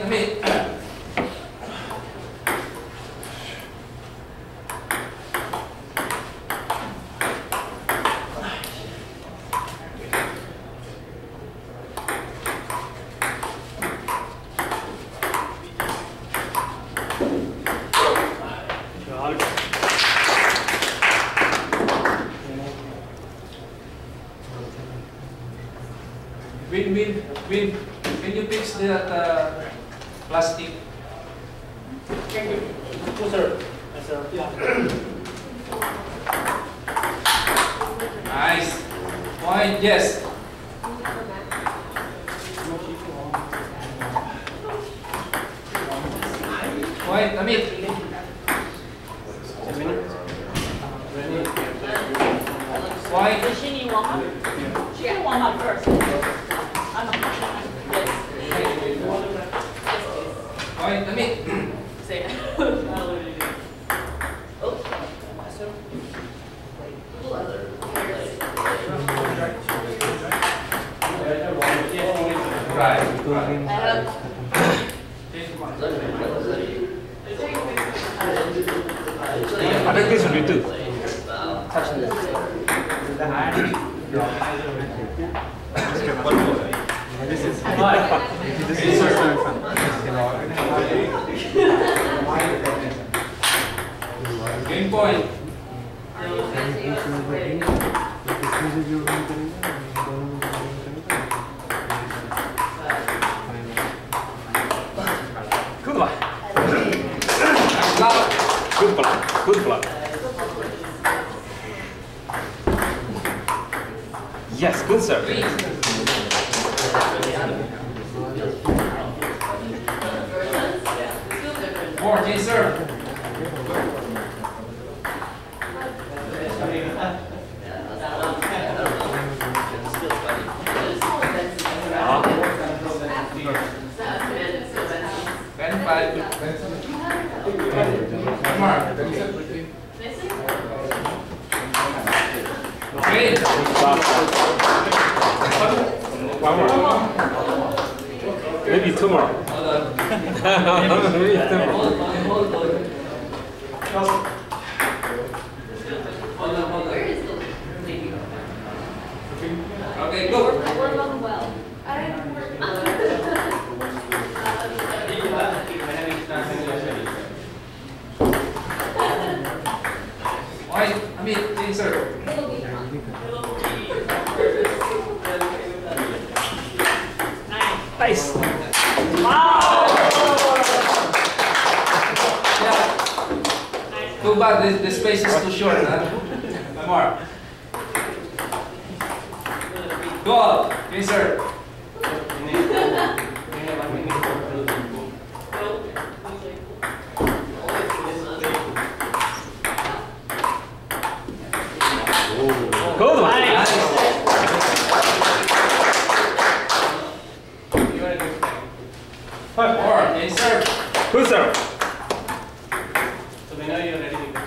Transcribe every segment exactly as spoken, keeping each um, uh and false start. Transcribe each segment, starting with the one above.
Amit. Win, win, win. Can you fix that uh, plastic? Thank you. Yes, sir. Yes, sir. Yeah. Nice. Point, yes. Point, Amit. Point. Does she need warm up? She can warm up first. I'm Point, Amit. Say it. Right. I think this will be two. This is this is Game point. Good one. Good block. Good block. Yes, good serve. More, J serve. Ben five. One more. Okay. One more. Maybe two more. Hold on. Maybe two more. Hold on, hold on. Hold on, hold on. Okay, go. We're going well. Why? Amit, J serve. Nice. Wow! Yeah. Too bad, the, the space is too short. Huh? One more. Goal, J serve. Good one. Five more, J serve. Good serve. So they know you're ready to go.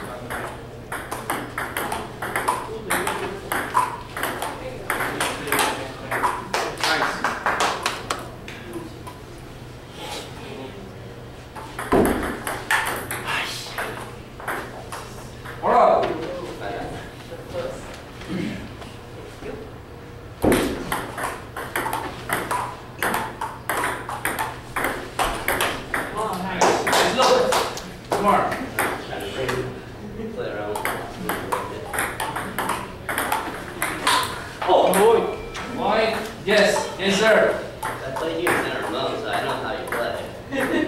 Oh, why? Yes, yes, sir. I played you in center mode, so I know how you play.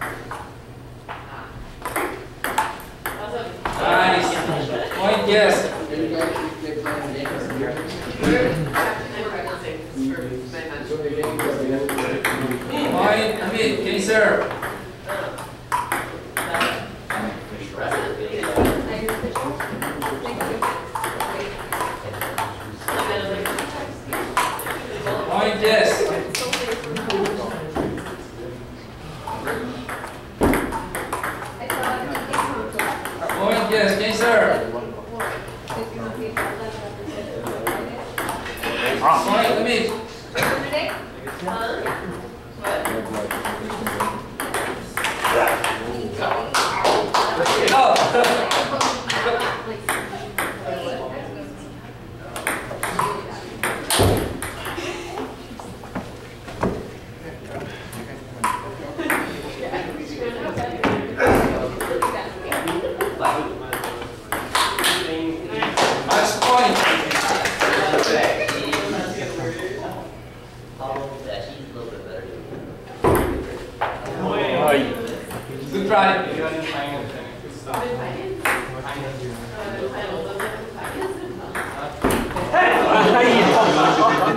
Nice. Point, yes. Point, Amit, can you serve? Point, yes. Point, yes, can you serve? Point, Amit.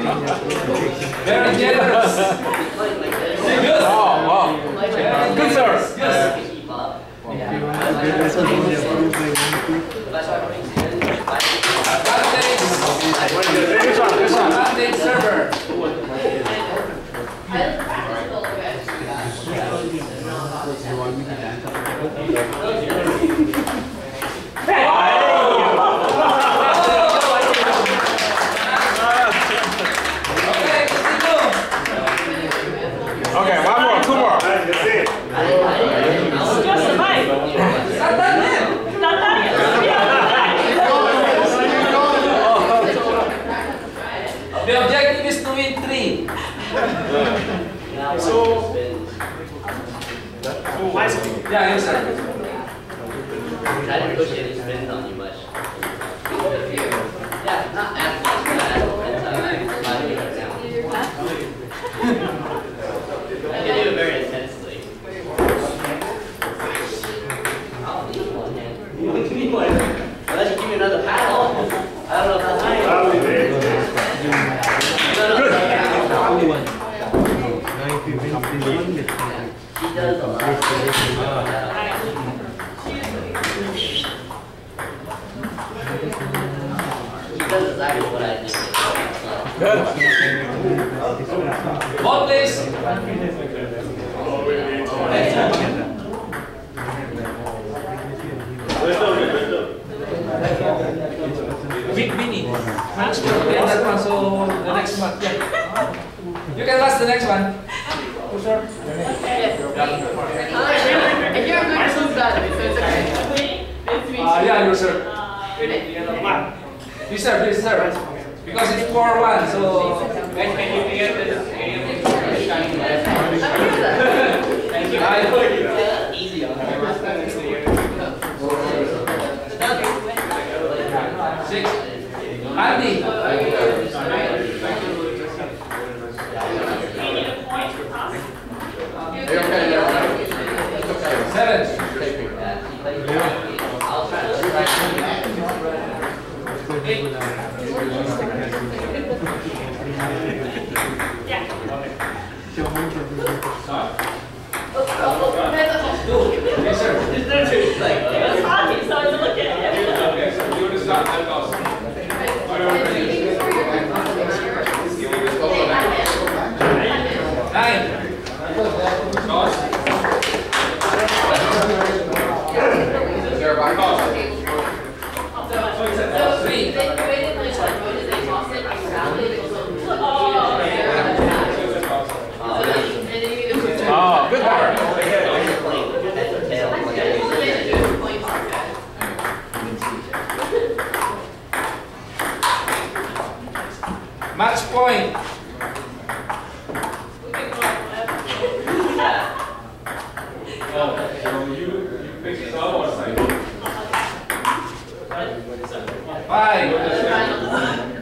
Very generous. Good. Oh, oh. Good, sir. Yes. Advantage. This one, this one. Advantage server. Okay, one more, two more. Just survive. Not done yet. Not done yet. The objective is to win three. So, so why is it? Yeah, yes, sir. I didn't push any spins on you much. Yeah, not as much, but as much. I can do it very intensely. I'll need one hand. Give me one. Unless you give me another paddle. I don't know if that's right. No, no, no. She does a lot. She does exactly what I did. Good. Ball, please. Weak mini. Match to get that one, so the next one. Yeah. You can last the next one. Sure. And you're a good smooth guy, so it's okay. Nice to meet you. Uh, yeah, you sir. Okay. You sir, please sir. Because it's four one, so. Can you get this? Can you get Thank you. Easy on her. Six. Andy. Seven. I'll try to Eight. Two. Yes, sir. It's hockey, so it's looking at it. Okay, so you want to start that also. Nine. Toss. Three. Oh, good work. Match point. Five.